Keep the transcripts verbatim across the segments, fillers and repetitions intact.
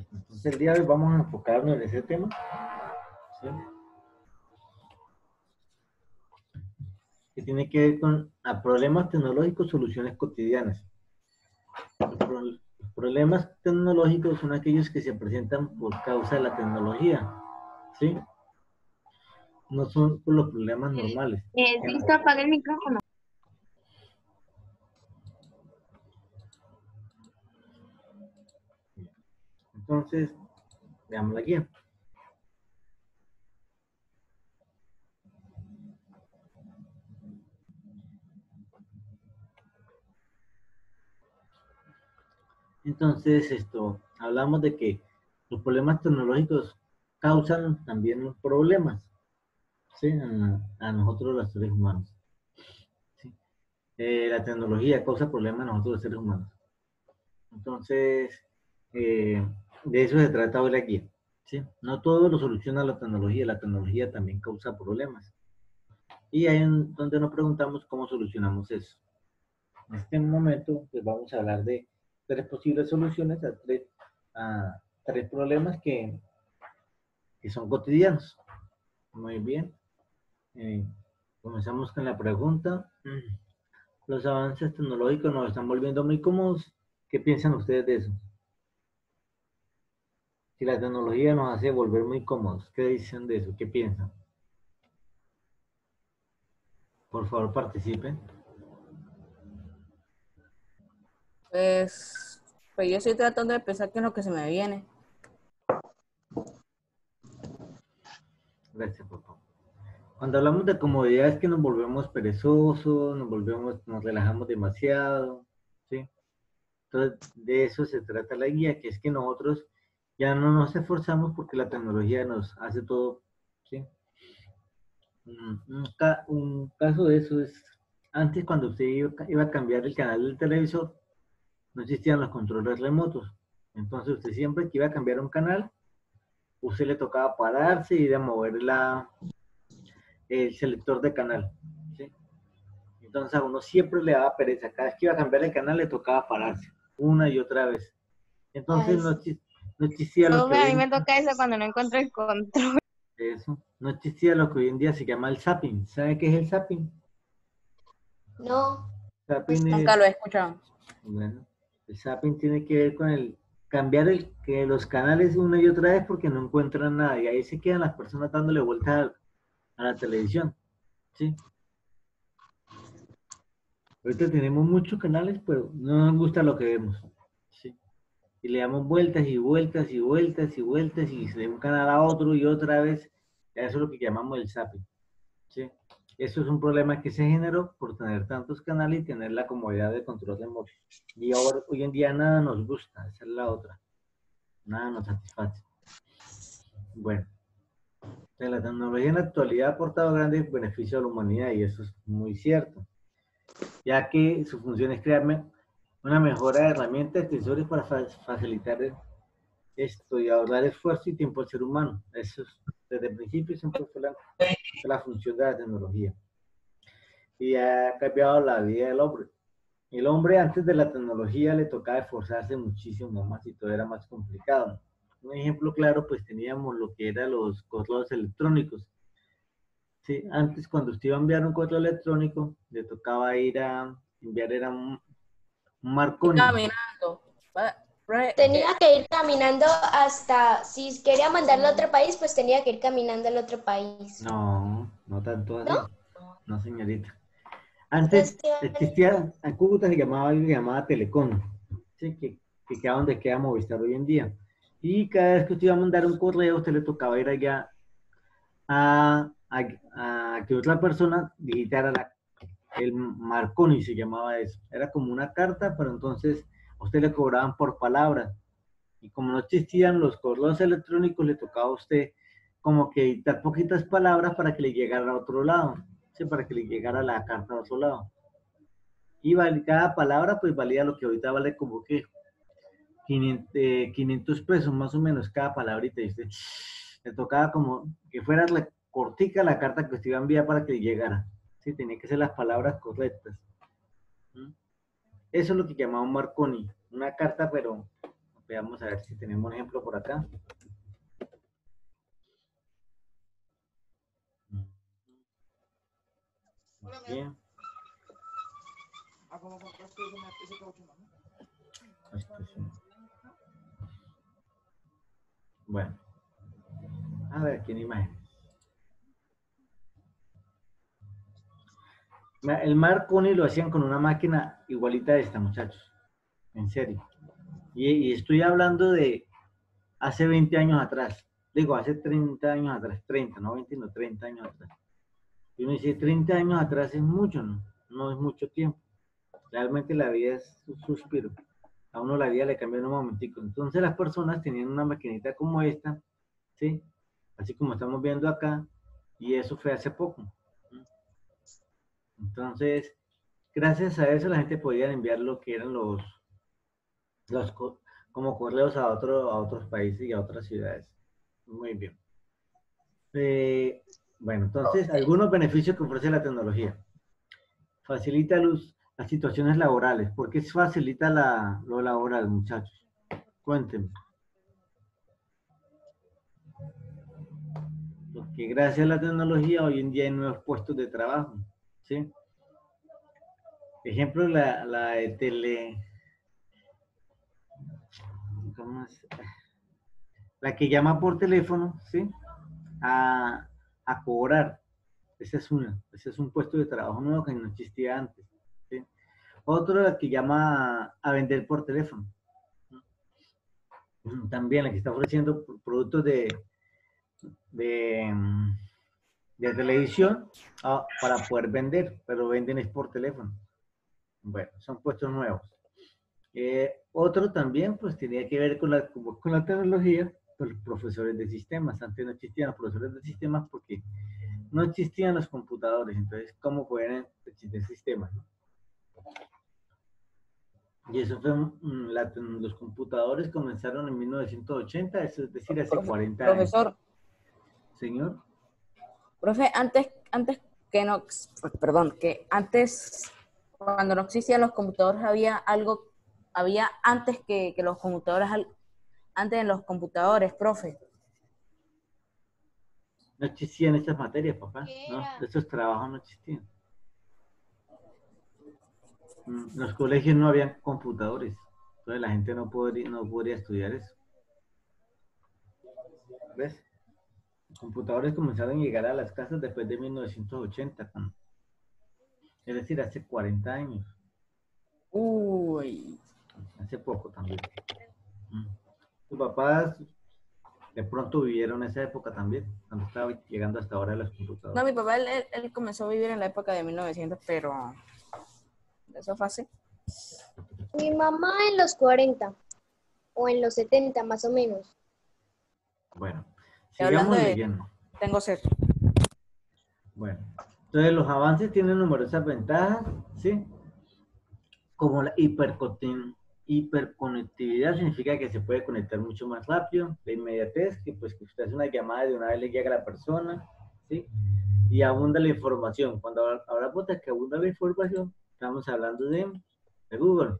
Entonces el día de hoy vamos a enfocarnos en ese tema, ¿sí? Que tiene que ver con a problemas tecnológicos, soluciones cotidianas. Los, pro, los problemas tecnológicos son aquellos que se presentan por causa de la tecnología, ¿sí? No son por los problemas normales. Eh, listo, apaga el micrófono. Entonces, veamos la guía. Entonces, esto, hablamos de que los problemas tecnológicos causan también problemas, ¿sí? A, a nosotros los seres humanos. ¿Sí? Eh, la tecnología causa problemas a nosotros los seres humanos. Entonces, eh, de eso se trata hoy la guía, ¿sí? No todo lo soluciona la tecnología, la tecnología también causa problemas. Y ahí es donde nos preguntamos cómo solucionamos eso. En este momento, pues vamos a hablar de tres posibles soluciones a tres, a tres problemas que, que son cotidianos. Muy bien. Eh, comenzamos con la pregunta. Los avances tecnológicos nos están volviendo muy cómodos. ¿Qué piensan ustedes de eso? Si la tecnología nos hace volver muy cómodos, ¿qué dicen de eso? ¿Qué piensan? Por favor, participen. Pues, pues yo estoy tratando de pensar qué es lo que se me viene. Gracias, por favor. Cuando hablamos de comodidad es que nos volvemos perezosos, nos volvemos, nos relajamos demasiado, ¿sí? Entonces, de eso se trata la guía, que es que nosotros ya no nos esforzamos porque la tecnología nos hace todo, ¿sí? Un, un, un caso de eso es, antes cuando usted iba, iba a cambiar el canal del televisor, no existían los controles remotos. Entonces usted siempre que iba a cambiar un canal, usted le tocaba pararse y ir a mover la, el selector de canal, ¿sí? Entonces a uno siempre le daba pereza. Cada vez que iba a cambiar el canal le tocaba pararse, una y otra vez. Entonces no, no existía lo que Profe, a hoy mí en, me toca eso cuando no encuentro el control. eso, no existía lo que hoy en día se llama el zapping. ¿Sabe qué es el zapping? No. Zapping es, Nunca lo he escuchado. bueno, el zapping tiene que ver con el cambiar el, que los canales una y otra vez porque no encuentran nada y ahí se quedan las personas dándole vuelta a, a la televisión, ¿sí? Ahorita tenemos muchos canales, pero no nos gusta lo que vemos, ¿sí? Y le damos vueltas y vueltas y vueltas y vueltas y de un canal a otro y otra vez. Eso es lo que llamamos el zapping, ¿sí? Eso es un problema que se generó por tener tantos canales y tener la comodidad de control remoto. Y ahora, hoy en día nada nos gusta, esa es la otra. Nada nos satisface. Bueno, la tecnología en la actualidad ha aportado grandes beneficios a la humanidad y eso es muy cierto, ya que su función es crear una mejora de herramientas y sensores para facilitar esto y ahorrar esfuerzo y tiempo al ser humano. Eso es, desde el principio siempre fue la, fue la función de la tecnología. Y ha cambiado la vida del hombre. El hombre antes de la tecnología le tocaba esforzarse muchísimo más y todo era más complicado. Un ejemplo claro, pues teníamos lo que eran los correos electrónicos. Sí, antes cuando usted iba a enviar un correo electrónico, le tocaba ir a enviar, era un, un Marconi. Caminando. Tenía que ir caminando hasta, si quería mandarlo a otro país, pues tenía que ir caminando al otro país. No, no tanto así. ¿No? No, señorita. Antes existía, en Cúcuta se llamaba algo que se llamaba Telecom, ¿sí? que, que queda donde queda Movistar hoy en día. Y cada vez que usted iba a mandar un correo, usted le tocaba ir allá a, a, a que otra persona digitara la, el Marconi, se llamaba eso. Era como una carta, pero entonces a usted le cobraban por palabra. Y como no existían los correos electrónicos, le tocaba a usted como que dictar poquitas palabras para que le llegara a otro lado, ¿sí? Para que le llegara la carta a otro lado. Y cada palabra pues valía lo que ahorita vale como que quinientos, eh, quinientos pesos más o menos cada palabrita. Y usted le tocaba como que fuera la, cortica la carta que usted iba a enviar para que le llegara. Sí, tenía que ser las palabras correctas. ¿Mm? Eso es lo que llamaba un Marconi, una carta pero Veamos a ver si tenemos un ejemplo por acá. Bien. Esto es un- Bueno, a ver, aquí en imágenes. Ma- El mar Coney lo hacían con una máquina igualita a esta, muchachos. En serio. Y, y estoy hablando de hace veinte años atrás. Digo, hace treinta años atrás. treinta, no veinte, no treinta años atrás. Y uno dice, treinta años atrás es mucho, ¿no? No es mucho tiempo. Realmente la vida es un suspiro. A uno la vida le cambia en un momentico. Entonces las personas tenían una maquinita como esta, ¿sí? Así como estamos viendo acá. Y eso fue hace poco. Entonces, gracias a eso la gente podía enviar lo que eran los, los co- como correos a, otro, a otros países y a otras ciudades. Muy bien. Eh, bueno, entonces, algunos beneficios que ofrece la tecnología. Facilita los, las situaciones laborales. ¿Por qué facilita la, lo laboral, muchachos? Cuéntenme. Porque gracias a la tecnología hoy en día hay nuevos puestos de trabajo. ¿Sí? Ejemplo, la, la de tele... ¿Cómo es? La que llama por teléfono, ¿sí? A, a cobrar. Esa es una. Ese es un puesto de trabajo nuevo que no existía antes. ¿Sí? Otro, la que llama a, a vender por teléfono. También la que está ofreciendo productos de, de, de televisión ah, para poder vender, pero venden es por teléfono. Bueno, son puestos nuevos. Eh, otro también, pues tenía que ver con la, con la tecnología, con los profesores de sistemas. Antes no existían los profesores de sistemas porque no existían los computadores. Entonces, ¿cómo pueden existir sistemas? ¿No? Y eso fue, mm, la, los computadores comenzaron en mil novecientos ochenta, eso es decir, hace Profe- cuarenta años. profesor, Señor, profe, antes, antes que no, perdón, que antes, cuando no existían los computadores, había algo, había antes que, que los computadores, al- antes de los computadores, profe. no existían estas materias, papá. ¿Qué No, era? estos trabajos no existían. Mm, En los colegios no habían computadores. Entonces la gente no podría, no podría estudiar eso. ¿Ves? Los computadores comenzaron a llegar a las casas después de mil novecientos ochenta, cuando- es decir, hace cuarenta años. Uy. Hace poco también. Mm. Tus papás de pronto vivieron esa época también, cuando estaba llegando hasta ahora los No, computadores. mi papá, él, él- él comenzó a vivir en la época de mil novecientos, pero eso fue así. Mi mamá en los cuarenta o en los setenta más o menos. Bueno, Y hablando sigamos de, leyendo. tengo sed. Bueno, entonces los avances tienen numerosas ventajas, ¿sí? Como la hipercotin- hiperconectividad significa que se puede conectar mucho más rápido, la inmediatez, que pues que usted hace una llamada y de una vez le llega a la persona, ¿sí? Y abunda la información. Cuando habla- hablamos de que abunda la información, estamos hablando de, de Google.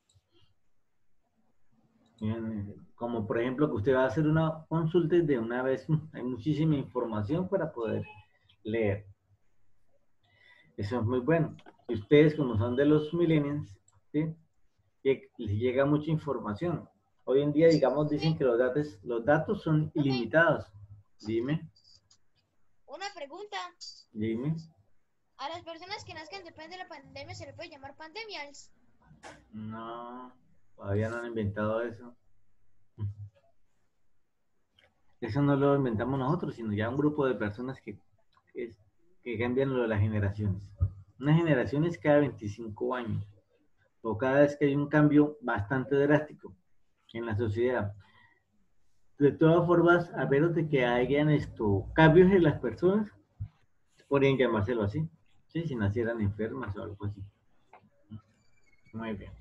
Bien, como por ejemplo que usted va a hacer una consulta y de una vez mm, hay muchísima información para poder leer. Eso es muy bueno. Y ustedes, como son de los millennials, ¿sí? Que les llega mucha información. Hoy en día, digamos, dicen que los datos, los datos son ilimitados. Dime, Una pregunta. dime. A las personas que nazcan después de la pandemia se le puede llamar pandemials. No, todavía no han inventado eso. Eso no lo inventamos nosotros, sino ya un grupo de personas que, que, que cambian lo de las generaciones. Una generación es cada veinticinco años, o cada vez que hay un cambio bastante drástico en la sociedad. De todas formas, a menos de que hayan esto, cambios en las personas, podrían llamárselo así, ¿sí? Si nacieran enfermas o algo así. Muy bien.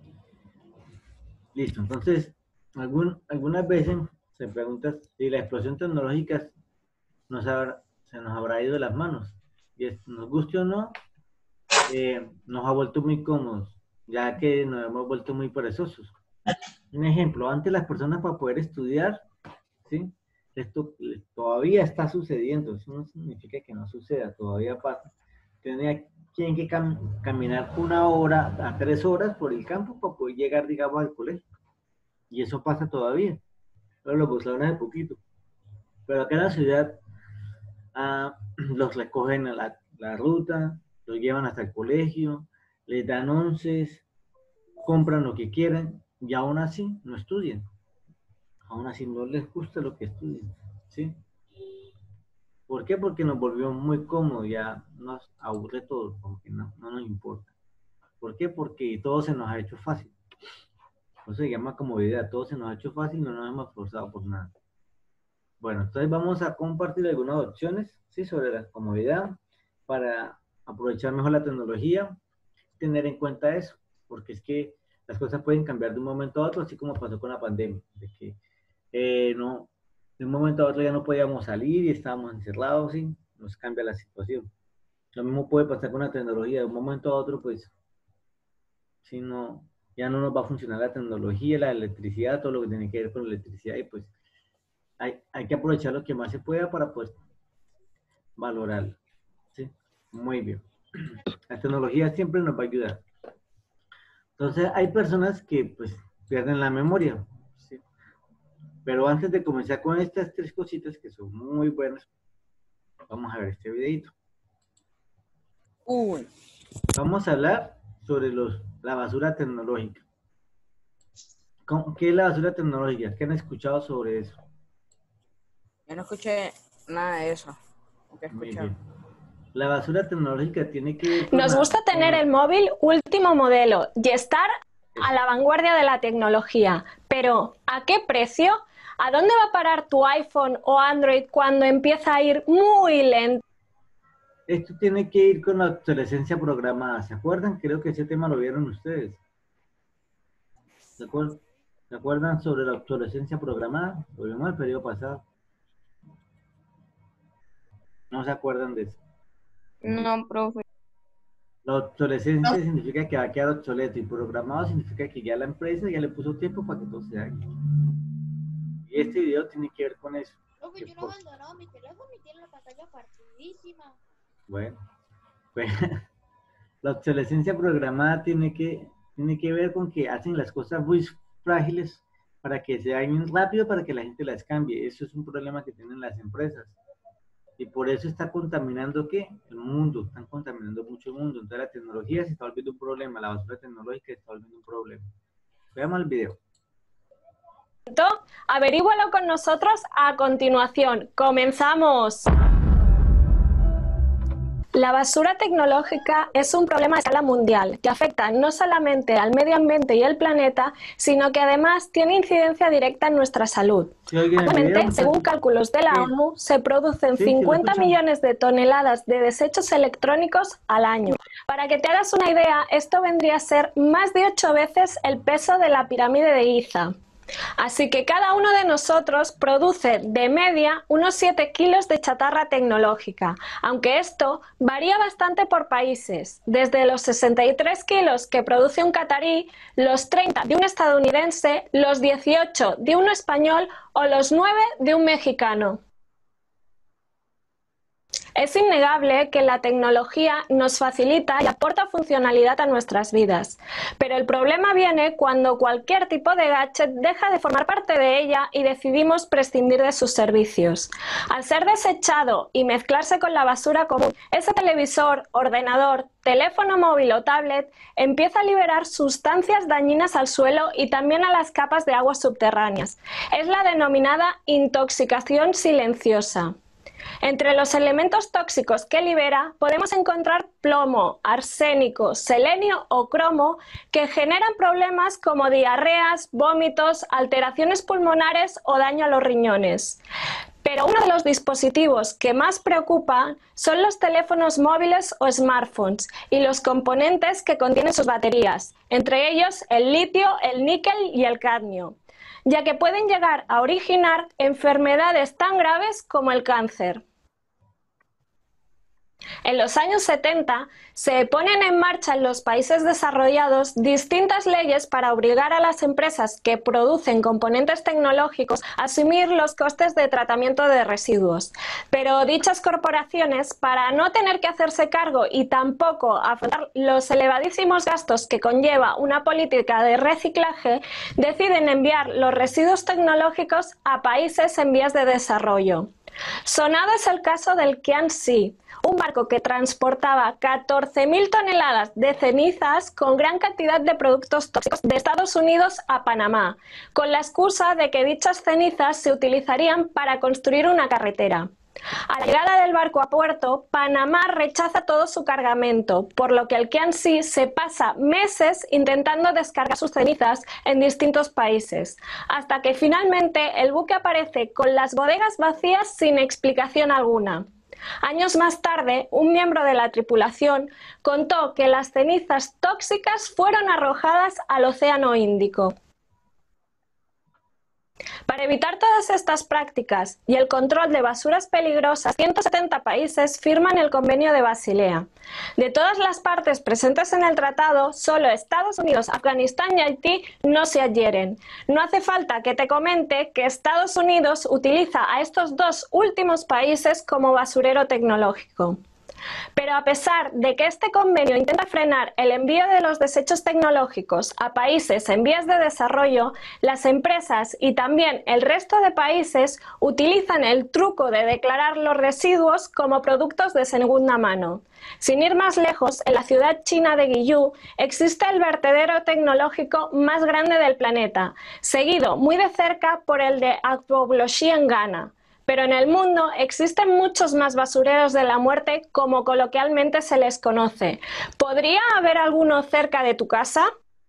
Listo, entonces, algún, algunas veces se pregunta si la explosión tecnológica nos habrá, se nos habrá ido de las manos. Y es, nos guste o no, eh, nos ha vuelto muy cómodos, ya que nos hemos vuelto muy perezosos. Un ejemplo, antes las personas para poder estudiar, ¿sí? Esto todavía está sucediendo, eso no significa que no suceda, todavía pasa. Tenía quien que cam caminar una hora a tres horas por el campo para poder llegar, digamos, al colegio. Y eso pasa todavía. Pero lo pusieron hace poquito. Pero acá en la ciudad ah, los recogen a la, la ruta, los llevan hasta el colegio, les dan onces, compran lo que quieran y aún así no estudian. Aún así no les gusta lo que estudian, ¿sí? ¿Por qué? Porque nos volvió muy cómodo, ya nos aburre todo, como que no, no nos importa. ¿Por qué? Porque todo se nos ha hecho fácil. Eso se llama comodidad, todo se nos ha hecho fácil, no nos hemos esforzado por nada. Bueno, entonces vamos a compartir algunas opciones, ¿sí? Sobre la comodidad para aprovechar mejor la tecnología, tener en cuenta eso, porque es que las cosas pueden cambiar de un momento a otro, así como pasó con la pandemia, de que eh, no, de un momento a otro ya no podíamos salir y estábamos encerrados, ¿sí? Nos cambia la situación. Lo mismo puede pasar con la tecnología, de un momento a otro, pues, si no, ya no nos va a funcionar la tecnología, la electricidad, todo lo que tiene que ver con la electricidad, y pues hay, hay que aprovechar lo que más se pueda para, pues, valorarlo, ¿sí? Muy bien. La tecnología siempre nos va a ayudar. Entonces, hay personas que, pues, pierden la memoria, ¿sí? Pero antes de comenzar con estas tres cositas que son muy buenas, vamos a ver este videito. Uy. Vamos a hablar sobre los, la basura tecnológica. ¿Qué es la basura tecnológica? ¿Qué han escuchado sobre eso? Yo no escuché nada de eso. ¿Qué Muy escucharon? bien. La basura tecnológica tiene que ver con Nos la- gusta tener con- el móvil último modelo y estar a la vanguardia de la tecnología, pero ¿a qué precio? ¿A dónde va a parar tu iPhone o Android cuando empieza a ir muy lento? Esto tiene que ir con la obsolescencia programada. ¿Se acuerdan? Creo que ese tema lo vieron ustedes. ¿Se acuerdan? ¿Se acuerdan sobre la obsolescencia programada? Lo vimos el periodo pasado. ¿No se acuerdan de eso? No, profe. La obsolescencia significa que va a quedar obsoleto y programado significa que ya la empresa ya le puso tiempo para que todo se haga. Y este video tiene que ver con eso. Profe, Que yo no he por- abandonado mi teléfono y tiene la pantalla partidísima. Bueno, pues, la obsolescencia programada tiene que, tiene que ver con que hacen las cosas muy frágiles para que se dañen rápido para que la gente las cambie. Eso es un problema que tienen las empresas. Y por eso está contaminando, ¿qué? El mundo. Están contaminando mucho el mundo. Entonces la tecnología se está volviendo un problema. La basura tecnológica se está volviendo un problema. Veamos el video. Averígualo con nosotros a continuación. ¡Comenzamos! La basura tecnológica es un problema a escala mundial que afecta no solamente al medio ambiente y el planeta, sino que además tiene incidencia directa en nuestra salud. ¿Sí oyen el Actualmente, video? según cálculos de la Sí. ONU, se producen Sí, sí, lo cincuenta escuchan. millones de toneladas de desechos electrónicos al año. Para que te hagas una idea, esto vendría a ser más de ocho veces el peso de la pirámide de Giza. Así que cada uno de nosotros produce de media unos siete kilos de chatarra tecnológica, aunque esto varía bastante por países, desde los sesenta y tres kilos que produce un catarí, los treinta de un estadounidense, los dieciocho de un español o los nueve de un mexicano. Es innegable que la tecnología nos facilita y aporta funcionalidad a nuestras vidas, pero el problema viene cuando cualquier tipo de gadget deja de formar parte de ella y decidimos prescindir de sus servicios. Al ser desechado y mezclarse con la basura común, ese televisor, ordenador, teléfono móvil o tablet empieza a liberar sustancias dañinas al suelo y también a las capas de aguas subterráneas. Es la denominada intoxicación silenciosa. Entre los elementos tóxicos que libera podemos encontrar plomo, arsénico, selenio o cromo que generan problemas como diarreas, vómitos, alteraciones pulmonares o daño a los riñones. Pero uno de los dispositivos que más preocupan son los teléfonos móviles o smartphones y los componentes que contienen sus baterías, entre ellos el litio, el níquel y el cadmio, ya que pueden llegar a originar enfermedades tan graves como el cáncer. En los años setenta se ponen en marcha en los países desarrollados distintas leyes para obligar a las empresas que producen componentes tecnológicos a asumir los costes de tratamiento de residuos. Pero dichas corporaciones, para no tener que hacerse cargo y tampoco afrontar los elevadísimos gastos que conlleva una política de reciclaje, deciden enviar los residuos tecnológicos a países en vías de desarrollo. Sonado es el caso del Qianxi, un barco que transportaba catorce mil toneladas de cenizas con gran cantidad de productos tóxicos de Estados Unidos a Panamá, con la excusa de que dichas cenizas se utilizarían para construir una carretera. A la llegada del barco a puerto, Panamá rechaza todo su cargamento, por lo que el Qianxi se pasa meses intentando descargar sus cenizas en distintos países, hasta que finalmente el buque aparece con las bodegas vacías sin explicación alguna. Años más tarde, un miembro de la tripulación contó que las cenizas tóxicas fueron arrojadas al Océano Índico. Para evitar todas estas prácticas y el control de basuras peligrosas, ciento setenta países firman el Convenio de Basilea. De todas las partes presentes en el tratado, solo Estados Unidos, Afganistán y Haití no se adhieren. No hace falta que te comente que Estados Unidos utiliza a estos dos últimos países como basurero tecnológico. Pero a pesar de que este convenio intenta frenar el envío de los desechos tecnológicos a países en vías de desarrollo, las empresas y también el resto de países utilizan el truco de declarar los residuos como productos de segunda mano. Sin ir más lejos, en la ciudad china de Guiyú existe el vertedero tecnológico más grande del planeta, seguido muy de cerca por el de Agbogbloshie en Ghana. Pero en el mundo existen muchos más basureros de la muerte, como coloquialmente se les conoce. ¿Podría haber alguno cerca de tu casa?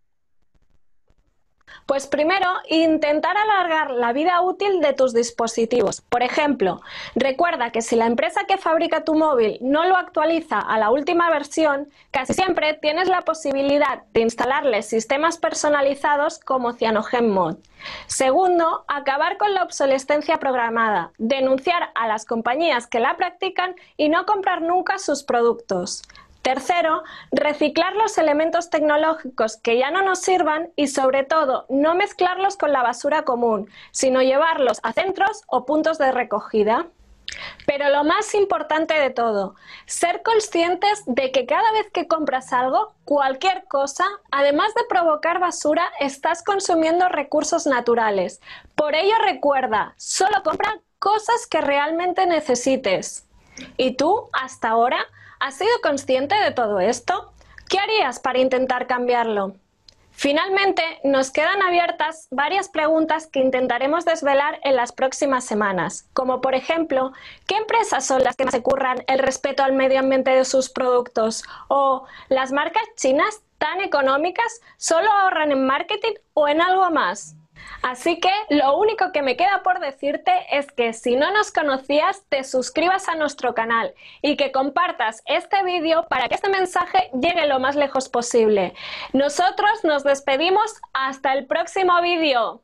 Pues primero, intentar alargar la vida útil de tus dispositivos. Por ejemplo, recuerda que si la empresa que fabrica tu móvil no lo actualiza a la última versión, casi siempre tienes la posibilidad de instalarle sistemas personalizados como CyanogenMod. Segundo, acabar con la obsolescencia programada, denunciar a las compañías que la practican y no comprar nunca sus productos. Tercero, reciclar los elementos tecnológicos que ya no nos sirvan y, sobre todo, no mezclarlos con la basura común, sino llevarlos a centros o puntos de recogida. Pero lo más importante de todo, ser conscientes de que cada vez que compras algo, cualquier cosa, además de provocar basura, estás consumiendo recursos naturales. Por ello recuerda, solo compra cosas que realmente necesites. ¿Y tú, hasta ahora, has sido consciente de todo esto? ¿Qué harías para intentar cambiarlo? Finalmente, nos quedan abiertas varias preguntas que intentaremos desvelar en las próximas semanas, como por ejemplo, ¿qué empresas son las que más se curran el respeto al medio ambiente de sus productos? ¿O las marcas chinas tan económicas solo ahorran en marketing o en algo más? Así que lo único que me queda por decirte es que si no nos conocías, te suscribas a nuestro canal y que compartas este vídeo para que este mensaje llegue lo más lejos posible. Nosotros nos despedimos hasta el próximo vídeo.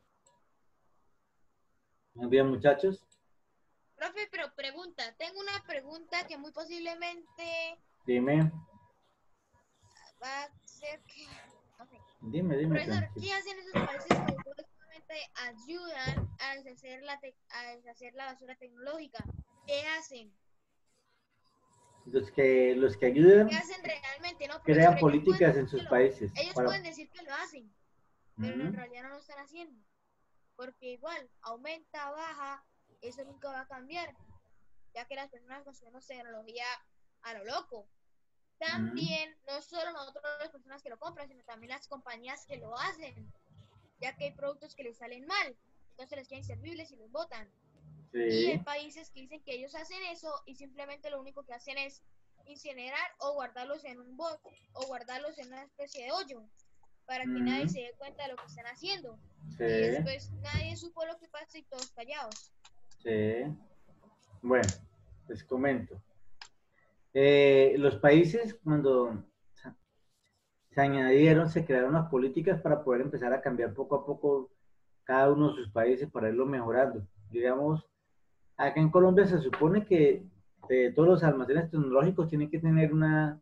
Muy bien, muchachos. Profe, pero pregunta, tengo una pregunta que muy posiblemente Dime, va a ser que... no sé. dime, dime. Profesor, tranquilo. ¿qué hacen esos países que supuestamente ayudan a deshacer la, te- a deshacer la basura tecnológica? ¿Qué hacen? Los que, los que ayudan ¿Qué hacen realmente? No, crean profesor, ellos políticas pueden en decir sus que lo- países. Ellos para- pueden decir que lo hacen, pero en Ujú. realidad no lo están haciendo. Porque igual, aumenta, baja, eso nunca va a cambiar, ya que las personas consumimos tecnología a lo loco. También, no solo nosotros las personas que lo compran, sino también las compañías que lo hacen, ya que hay productos que les salen mal, entonces les quieren inservibles y los botan. Y hay Sí. países que dicen que ellos hacen eso y simplemente lo único que hacen es incinerar o guardarlos en un bote o guardarlos en una especie de hoyo para que nadie Ujú. se dé cuenta de lo que están haciendo. Y Sí, después nadie supo lo que pasa y todos callados. sí. Bueno, les comento. Eh, los países, cuando se añadieron, se crearon las políticas para poder empezar a cambiar poco a poco cada uno de sus países para irlo mejorando. Digamos, acá en Colombia se supone que de todos los almacenes tecnológicos tienen que tener una,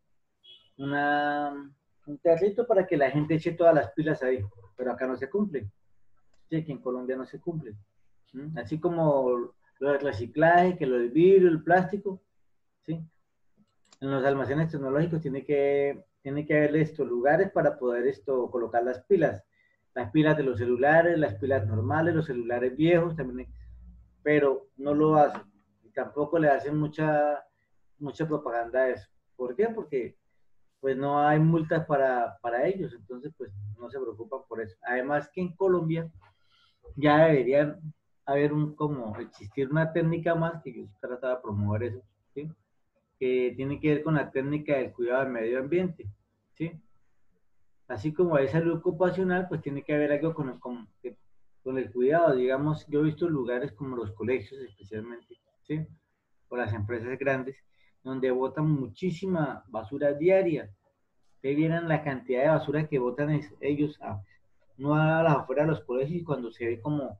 una, un carrito para que la gente eche todas las pilas ahí, pero acá no se cumple. Sí, aquí en Colombia no se cumple. ¿Mm? Así como lo del reciclaje, que lo del vidrio, el plástico, ¿sí? En los almacenes tecnológicos tiene que, tiene que haber estos lugares para poder esto, colocar las pilas. Las pilas de los celulares, las pilas normales, los celulares viejos también, pero no lo hacen. Y tampoco le hacen mucha, mucha propaganda a eso. ¿Por qué? Porque pues no hay multas para, para ellos, entonces pues no se preocupan por eso. Además que en Colombia ya debería haber un, como existir una técnica más, que yo trataba de promover eso, ¿sí? Que tiene que ver con la técnica del cuidado del medio ambiente, ¿sí? Así como hay salud ocupacional, pues tiene que haber algo con, con, con el cuidado. Digamos, yo he visto lugares como los colegios especialmente, ¿sí? O las empresas grandes, donde botan muchísima basura diaria. Ustedes vieran la cantidad de basura que botan ellos a, no a las afuera de los colegios, cuando se ve como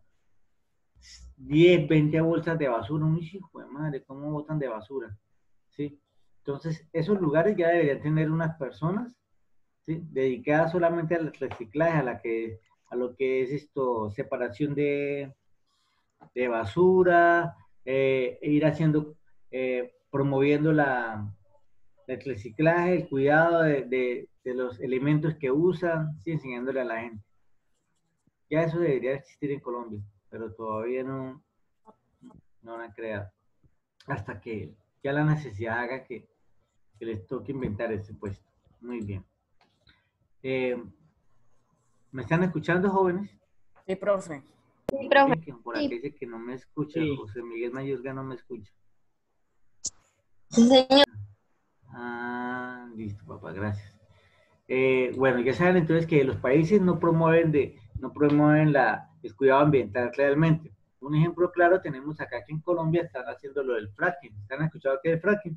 diez, veinte bolsas de basura, un hijo de madre, ¿cómo botan de basura? ¿Sí? Entonces, esos lugares ya deberían tener unas personas, ¿sí? Dedicadas solamente al reciclaje, a, la que, a lo que es esto, separación de, de basura, eh, e ir haciendo, eh, promoviendo la, el reciclaje, el cuidado de, de, de los elementos que usan, ¿sí? Enseñándole a la gente. Ya eso debería existir en Colombia, pero todavía no, no lo han creado. Hasta que ya la necesidad haga que, que les toque inventar ese puesto. Muy bien. Eh, ¿Me están escuchando, jóvenes? Sí, profe. Sí, profe. Sí, por aquí dice que no me escucha. Sí. José Miguel Mayorga no me escucha. Sí, señor. Ah, listo, papá, gracias. Eh, bueno, ya saben entonces que los países no promueven, de, no promueven la, el cuidado ambiental realmente. Un ejemplo claro tenemos acá que en Colombia están haciendo lo del fracking. ¿Han escuchado qué es el fracking?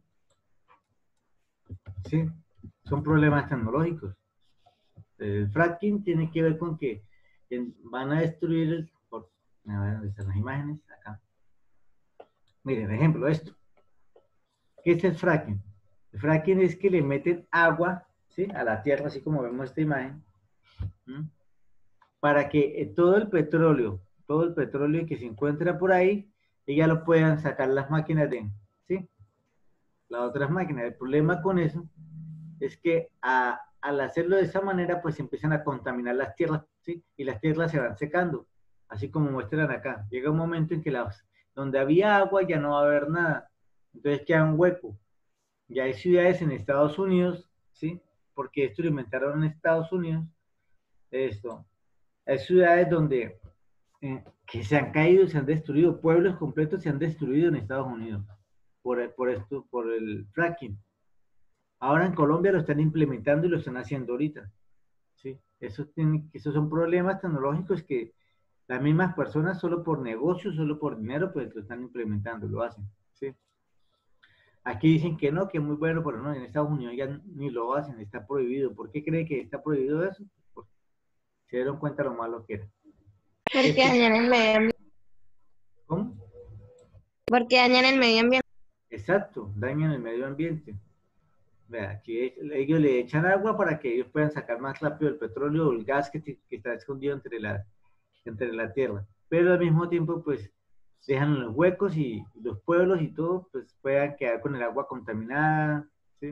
Sí, son problemas tecnológicos. El fracking tiene que ver con que van a destruir, el, por, a ver, ¿dónde están las imágenes? Acá. Miren, ejemplo, esto. ¿Qué es el fracking? El fracking es que le meten agua, ¿sí? A la tierra, así como vemos esta imagen, ¿sí? Para que eh, todo el petróleo, todo el petróleo que se encuentra por ahí, ellas lo puedan sacar las máquinas de, ¿sí? Las otras máquinas. El problema con eso es que a, al hacerlo de esa manera, pues empiezan a contaminar las tierras, ¿sí? Y las tierras se van secando, así como muestran acá. Llega un momento en que las, donde había agua ya no va a haber nada, entonces queda un hueco. Ya hay ciudades en Estados Unidos, ¿sí? Porque esto lo inventaron en Estados Unidos, esto. Hay ciudades donde eh, que se han caído, se han destruido, pueblos completos se han destruido en Estados Unidos por, por esto, por el fracking. Ahora en Colombia lo están implementando y lo están haciendo ahorita, ¿sí? Eso tiene, esos son problemas tecnológicos que las mismas personas solo por negocio, solo por dinero, pues lo están implementando, lo hacen, ¿sí? Aquí dicen que no, que es muy bueno, pero no, en Estados Unidos ya ni lo hacen, está prohibido. ¿Por qué cree que está prohibido eso? Porque se dieron cuenta lo malo que era. Porque dañan el medio ambiente. ¿Cómo? Porque dañan el medio ambiente. Exacto, dañan el medio ambiente. Vea, aquí ellos le echan agua para que ellos puedan sacar más rápido el petróleo o el gas que, que está escondido entre la, entre la tierra. Pero al mismo tiempo, pues, dejan los huecos y los pueblos y todo, pues, puedan quedar con el agua contaminada, ¿sí?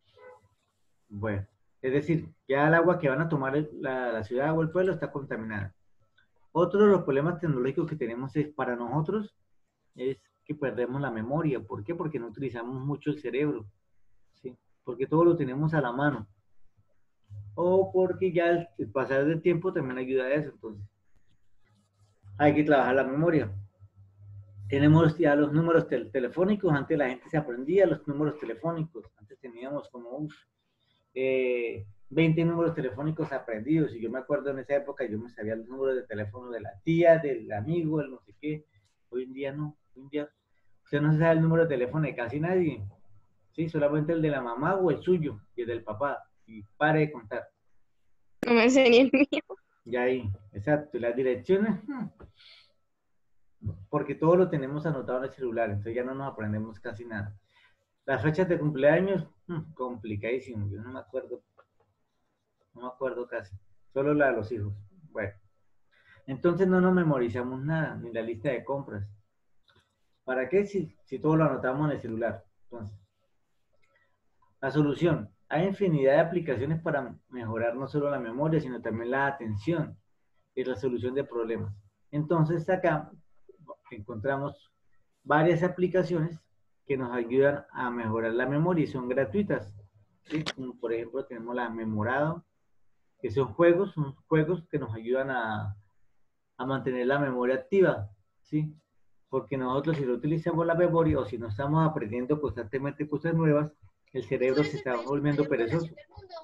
Bueno, es decir, ya el agua que van a tomar la, la ciudad o el pueblo está contaminada. Otro de los problemas tecnológicos que tenemos es, para nosotros, es que perdemos la memoria. ¿Por qué? Porque no utilizamos mucho el cerebro, ¿sí? Porque todo lo tenemos a la mano. O porque ya el, el pasar del tiempo también ayuda a eso, entonces. Hay que trabajar la memoria. Tenemos ya los números tel telefónicos, antes la gente se aprendía los números telefónicos, antes teníamos como uf, eh, veinte números telefónicos aprendidos, y yo me acuerdo en esa época, yo me sabía los números de teléfono de la tía, del amigo, del no sé qué. Hoy en día no, hoy en día usted no se sabe el número de teléfono de casi nadie, ¿sí? Solamente el de la mamá o el suyo, y el del papá, y pare de contar. No me sé ni el mío. Y ahí, exacto, las direcciones, porque todo lo tenemos anotado en el celular, entonces ya no nos aprendemos casi nada. Las fechas de cumpleaños, hmm, complicadísimo, yo no me acuerdo, no me acuerdo casi, solo la de los hijos. Bueno, entonces no nos memorizamos nada, ni la lista de compras. ¿Para qué si, si todo lo anotamos en el celular? Entonces, la solución. Hay infinidad de aplicaciones para mejorar no solo la memoria, sino también la atención y la solución de problemas. Entonces, acá encontramos varias aplicaciones que nos ayudan a mejorar la memoria y son gratuitas. ¿Sí? Como por ejemplo, tenemos la Memorado, que son juegos, son juegos que nos ayudan a, a mantener la memoria activa. ¿Sí? Porque nosotros si no utilizamos la memoria o si no estamos aprendiendo constantemente cosas nuevas, el cerebro se está volviendo perezoso.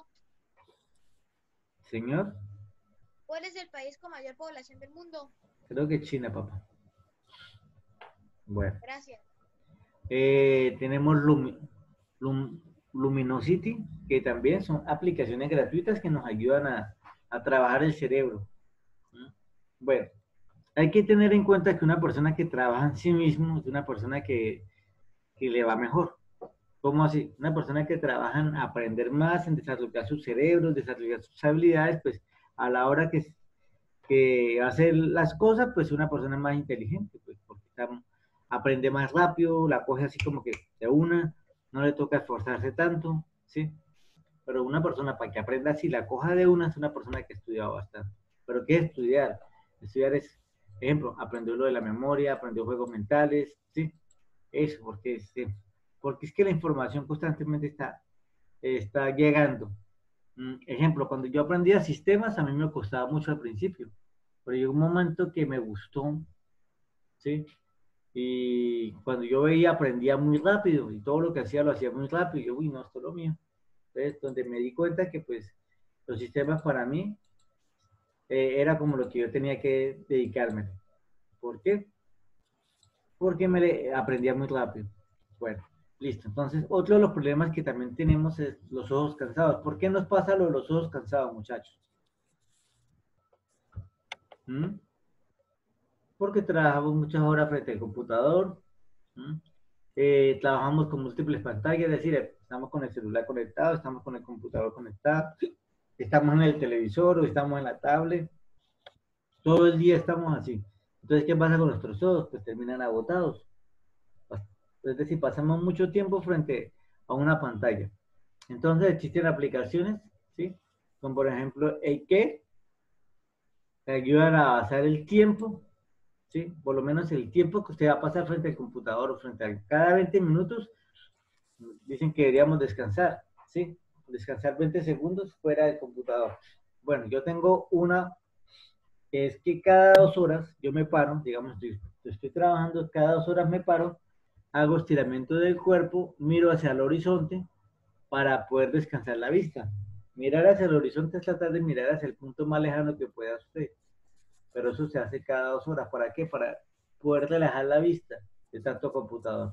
Señor. ¿Cuál es el país con mayor población del mundo? Creo que China, papá. Bueno. Gracias. Eh, tenemos Lumi, Lum, Luminosity, que también son aplicaciones gratuitas que nos ayudan a, a trabajar el cerebro. Bueno, hay que tener en cuenta que una persona que trabaja en sí mismo es una persona que, que le va mejor. ¿Cómo así? Una persona que trabaja en aprender más, en desarrollar su cerebro, desarrollar sus habilidades, pues a la hora que, que hace las cosas, pues una persona más inteligente, pues porque está, aprende más rápido, la coge así como que de una, no le toca esforzarse tanto, ¿sí? Pero una persona para que aprenda así, la coja de una, es una persona que ha estudiado bastante. ¿Pero qué es estudiar? Estudiar es, ejemplo, aprendió lo de la memoria, aprendió juegos mentales, ¿sí? Eso, porque es... Sí. Porque es que la información constantemente está, está llegando. Mm, ejemplo, cuando yo aprendía sistemas, a mí me costaba mucho al principio, pero llegó un momento que me gustó, ¿sí? Y cuando yo veía, aprendía muy rápido, y todo lo que hacía lo hacía muy rápido, y yo, uy, no, esto es lo mío. Entonces, donde me di cuenta que, pues, los sistemas para mí eh, era como lo que yo tenía que dedicarme. ¿Por qué? Porque me aprendía muy rápido. Bueno. Listo, entonces otro de los problemas que también tenemos es los ojos cansados. ¿Por qué nos pasa lo de los ojos cansados, muchachos? ¿Mm? Porque trabajamos muchas horas frente al computador, ¿Mm? eh, trabajamos con múltiples pantallas, es decir, estamos con el celular conectado, estamos con el computador conectado, estamos en el televisor o estamos en la tablet, todo el día estamos así. Entonces, ¿qué pasa con nuestros ojos? Pues terminan agotados. Es decir, pasamos mucho tiempo frente a una pantalla. Entonces existen aplicaciones, ¿sí? Como por ejemplo Eike, que ayudan a basar el tiempo, ¿sí? Por lo menos el tiempo que usted va a pasar frente al computador o frente a cada veinte minutos, dicen que deberíamos descansar, ¿sí? Descansar veinte segundos fuera del computador. Bueno, yo tengo una, que es que cada dos horas yo me paro, digamos, estoy, estoy trabajando, cada dos horas me paro, hago estiramiento del cuerpo, miro hacia el horizonte para poder descansar la vista. Mirar hacia el horizonte es tratar de mirar hacia el punto más lejano que pueda usted. Pero eso se hace cada dos horas. ¿Para qué? Para poder relajar la vista de tanto computador.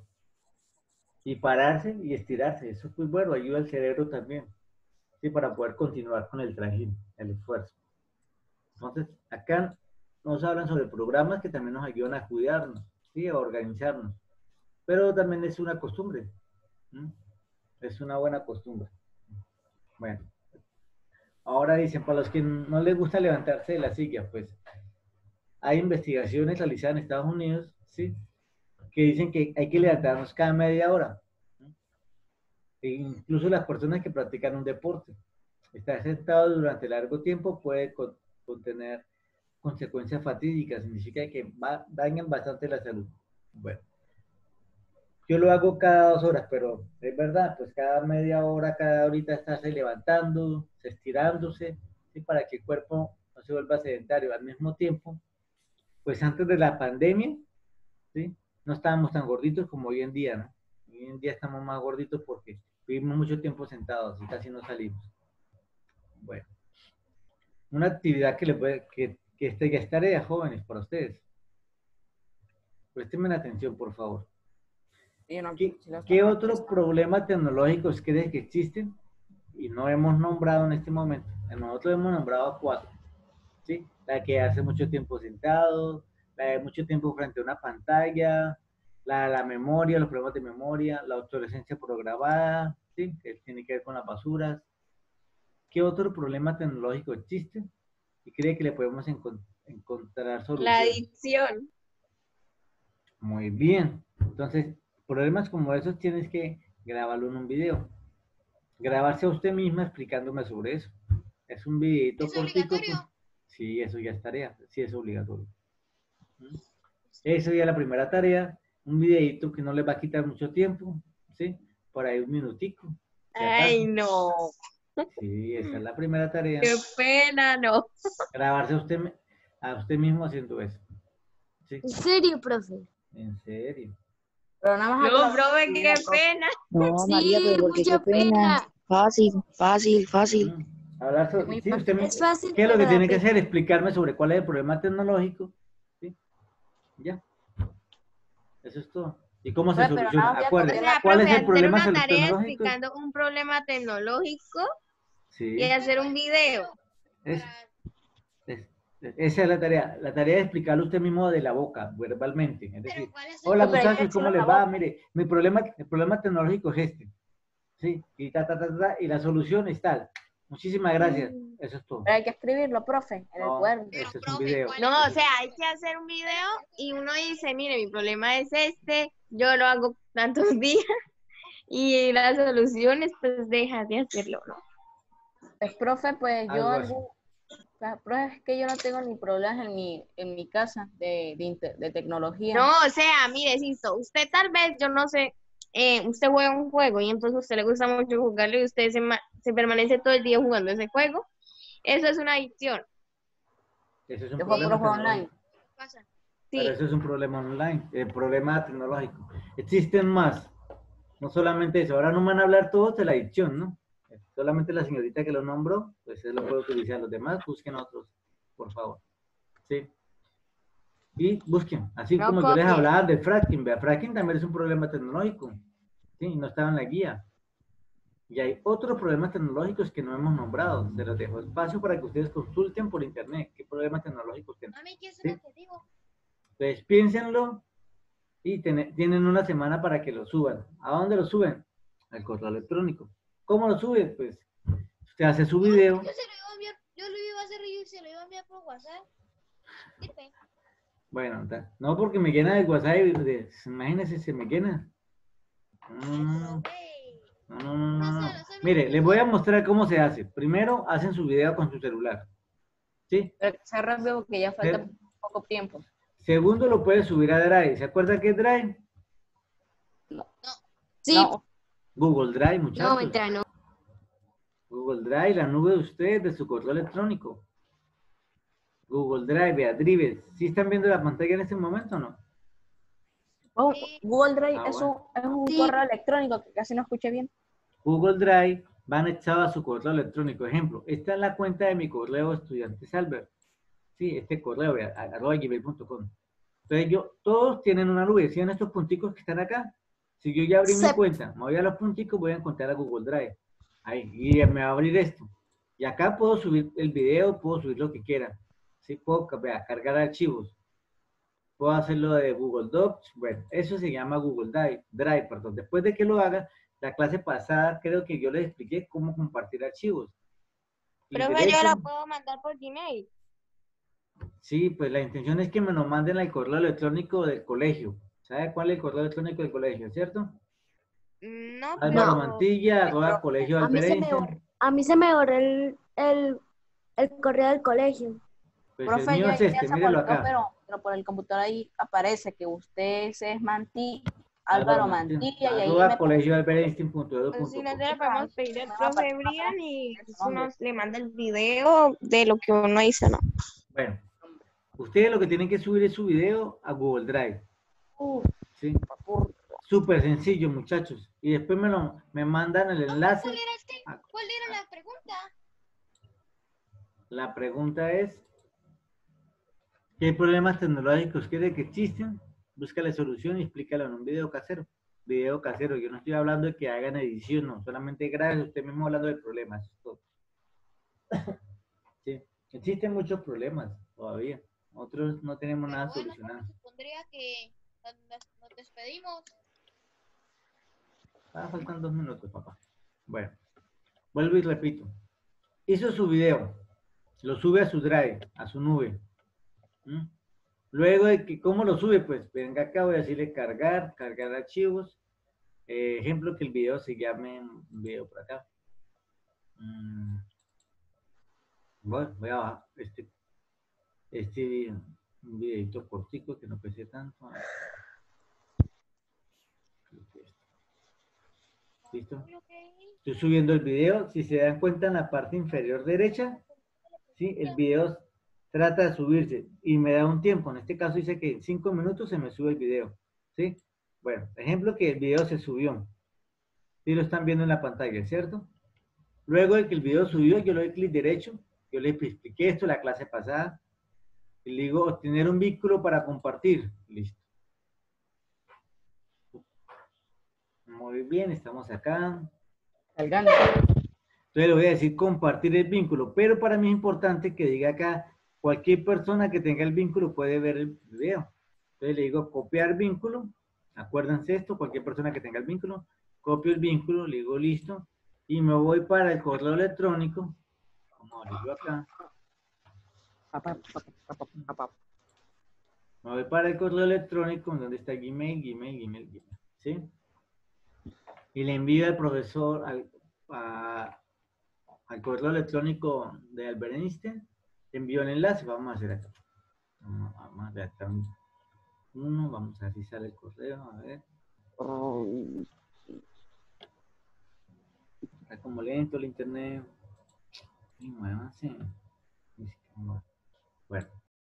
Y pararse y estirarse. Eso es muy bueno, ayuda al cerebro también. ¿Sí? Para poder continuar con el trajín, el esfuerzo. Entonces, acá nos hablan sobre programas que también nos ayudan a cuidarnos, ¿sí? A organizarnos. Pero también es una costumbre. ¿Mm? Es una buena costumbre. Bueno. Ahora dicen, para los que no les gusta levantarse de la silla, pues hay investigaciones realizadas en Estados Unidos, ¿sí? Que dicen que hay que levantarnos cada media hora. ¿Sí? E incluso las personas que practican un deporte. Estar sentado durante largo tiempo puede contener consecuencias fatídicas, significa que va, dañan bastante la salud. Bueno. Yo lo hago cada dos horas, pero es verdad, pues cada media hora, cada horita estarse levantando, estirándose, ¿sí? Para que el cuerpo no se vuelva sedentario. Al mismo tiempo, pues antes de la pandemia, ¿sí? No estábamos tan gorditos como hoy en día, ¿no? Hoy en día estamos más gorditos porque vivimos mucho tiempo sentados y casi no salimos. Bueno, una actividad que, le puede, que, que este, ya es tarea, jóvenes, para ustedes. Préstenme atención, por favor. ¿Qué, ¿Qué otros problemas tecnológicos creen que existen y no hemos nombrado en este momento? Nosotros hemos nombrado cuatro, ¿sí? La que hace mucho tiempo sentado, la de mucho tiempo frente a una pantalla, La, la memoria, los problemas de memoria, la obsolescencia programada, ¿sí? Que tiene que ver con las basuras. ¿Qué otro problema tecnológico existe? Y cree que le podemos encon encontrar solución. La adicción. Muy bien. Entonces, problemas como esos tienes que grabarlo en un video. Grabarse a usted misma explicándome sobre eso. Es un videito ¿Es cortico. obligatorio? Pues, sí, eso ya es tarea. Sí, es obligatorio. ¿Mm? Esa ya es la primera tarea. Un videito que no les va a quitar mucho tiempo. ¿Sí? Por ahí un minutico. si acaso. Ay, no. Sí, esa es la primera tarea. Qué pena, no. Grabarse a usted, a usted mismo haciendo eso. ¿Sí? ¿En serio, profe? En serio. Pero nada más No, aclarar- profe, qué pena. No, Sí, María, pero porque mucha qué pena. pena. Fácil, fácil, fácil. Mm. Hablar sobre, muy sí, fácil. usted me- Es fácil, ¿qué es lo que pero tiene que da hacer? Explicarme sobre cuál es el problema tecnológico. ¿Sí? Ya. Eso es todo. ¿Y cómo se Profe, pero soluciona? nada, ya Acuerde, toqué O sea, ¿cuál profe, es el hacer problema una tarea tecnológico? explicando un problema tecnológico Sí. y hacer un video. Es, es- esa es la tarea. La tarea es explicarlo usted mismo de la boca, verbalmente. Es decir, Pero ¿cuál es el hola Pero hay que muchachos, ¿cómo decirlo les con la va? boca. Mire, mi problema, el problema tecnológico es este. Sí, y ta, ta, ta, ta, y la solución es tal. Muchísimas gracias. Eso es todo. Pero hay que escribirlo, profe, en el No, cuaderno. este es un profe, video. ¿cuál No, o sea, hay que hacer un video y uno dice, mire, mi problema es este, yo lo hago tantos días y la solución es pues dejar de hacerlo, ¿no? Pues, profe, pues yo Algo así. algún, la profe es que yo no tengo ni problemas en mi, en mi casa de, de, inter- de tecnología. No, o sea, mire, Sisto, usted tal vez, yo no sé, eh, usted juega un juego y entonces a usted le gusta mucho jugarlo y usted se, ma- se permanece todo el día jugando ese juego. Eso es una adicción. Eso es un Yo juego problema puro juego online. tecnológico. pasa? Sí. Pero eso es un problema online, el problema tecnológico. Existen más. No solamente eso. Ahora no van a hablar todos de la adicción, ¿no? Solamente la señorita que lo nombró, pues él lo puede utilizar. Los demás busquen otros, por favor. ¿Sí? Y busquen. Así No como yo les copien. hablaba de fracking. Vea, fracking también es un problema tecnológico. ¿Sí? No estaba en la guía. Y hay otros problemas tecnológicos que no hemos nombrado. Se los dejo espacio para que ustedes consulten por internet qué problemas tecnológicos tienen. Mami, ¿qué es ¿Sí? lo que digo? Entonces piénsenlo y ten- tienen una semana para que lo suban. ¿A dónde lo suben? Al correo electrónico. ¿Cómo lo suben? Pues usted hace su video. Yo se lo iba a enviar, yo lo iba a hacer y se lo iba a enviar por WhatsApp. Sirve. Bueno, ta- no porque me llena de WhatsApp. y de- imagínense, se me llena. Mm, Profe. no, no, no, no, no. No sé, no sé, Mire, no les sé. voy a mostrar cómo se hace. Primero hacen su video con su celular. ¿Sí? Pero que sea rápido porque ya falta Sí. poco tiempo. Segundo, lo puede subir a Drive. ¿Se acuerda qué es Drive? Sí, No, Google Drive, no, muchachos. mentira, no. Google Drive, la nube de usted, de su correo electrónico. Google Drive, vea, Drive. ¿Sí están viendo la pantalla en este momento o no? Oh, Google Drive Ah, es, bueno. un, es un Sí. correo electrónico que casi no escuché bien. Google Drive va anexado a su correo electrónico. Ejemplo, esta es la cuenta de mi correo estudiante Salver. Sí, este correo, vea, a- arroba gmail punto com. Entonces yo, todos tienen una nube. ¿Sí ven estos punticos que están acá? Si yo ya abrí mi Se- cuenta, me voy a los punticos, voy a encontrar a Google Drive. Ahí, y me va a abrir esto. Y acá puedo subir el video, puedo subir lo que quiera. Sí, puedo vea, cargar archivos. Puedo hacerlo de Google Docs. Bueno, eso se llama Google Drive, Drive, perdón. Después de que lo haga, la clase pasada creo que yo les expliqué cómo compartir archivos. Y Pero derecho- yo la puedo mandar por Gmail. Sí, pues la intención es que me lo manden al correo electrónico del colegio. ¿Sabe cuál es el correo electrónico del colegio, cierto? No, Álvaro pero- Mantilla, arroba colegio A mí se me Albert borró, a mí se me borró el, el, el correo del colegio. Pues Profe, el mío ya, es ya este, se mírelo conectó, acá. pero, pero por el computador ahí aparece que usted es Manti, Álvaro Mantilla, y ahí arroba me colegio albert einstein punto edu Pues punto si no com. se lo podemos pedir al Me va a profe aparecer Brian y su pues nombre. uno le manda el video de lo que uno hizo, ¿no? Bueno, ustedes lo que tienen que subir es su video a Google Drive. Uh, ¿Sí? por- Súper sencillo, muchachos. Y después me, lo, me mandan el enlace. ¿Cuál era, este? Ah. ¿Cuál era la pregunta? La pregunta es, ¿qué problemas tecnológicos quiere que existen? Búscale solución y explícalo en un video casero. Video casero, yo no estoy hablando de que hagan edición, no, solamente gracias usted mismo hablando de problemas. Eso es todo. Sí, existen muchos problemas todavía. Otros no tenemos nada Pero bueno, solucionado. supondría que nos, nos- nos despedimos. Ah, faltan dos minutos, papá. Bueno, vuelvo y repito. Hizo su video, lo sube a su drive, a su nube. ¿Mm? Luego de que, ¿cómo lo sube? Pues venga acá, voy a decirle cargar, cargar archivos. Eh, ejemplo, que el video se llame un video por acá. Mm, Bueno, voy a bajar este, este video, un videito cortico que no pese tanto. ¿Listo? Estoy subiendo el video. Si se dan cuenta en la parte inferior derecha, ¿sí? El video trata de subirse y me da un tiempo. En este caso dice que en cinco minutos se me sube el video. ¿Sí? Bueno, ejemplo que el video se subió. ¿Sí lo están viendo en la pantalla, cierto? Luego de que el video subió, yo le doy clic derecho. Yo le expliqué esto en la clase pasada. Y le digo, obtener un vínculo para compartir. Listo. Muy bien, estamos acá. Salgando. Entonces le voy a decir compartir el vínculo, pero para mí es importante que diga acá, cualquier persona que tenga el vínculo puede ver el video. Entonces le digo copiar vínculo, acuérdense esto, cualquier persona que tenga el vínculo, copio el vínculo, le digo listo, y me voy para el correo electrónico, como le digo acá, me voy para el correo electrónico, donde está Gmail, Gmail, Gmail, Gmail, ¿sí? Y le envío al profesor, al, a, al correo electrónico de Albert Einstein, envío el enlace, vamos a hacer acá. Vamos, vamos a ver acá uno, vamos a ver si sale el correo, a ver. Está como lento el internet. Y muévanse. Bueno,